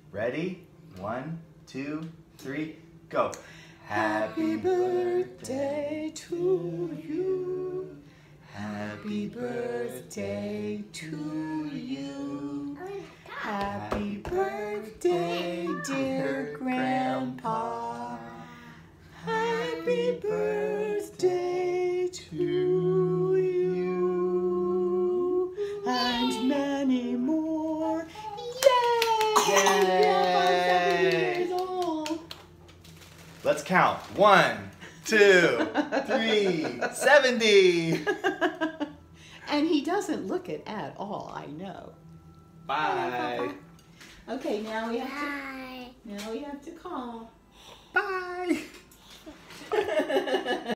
Ready? 1, 2, 3, go. Happy birthday to you. Happy Birthday to you. Happy birthday, dear Grandpa. Happy birthday to you. And many more. Yay! Yay! 7 years old. Let's count. 1, 2, 3, 70. And he doesn't look it at all, I know. Bye. Okay, now we have to call. Bye.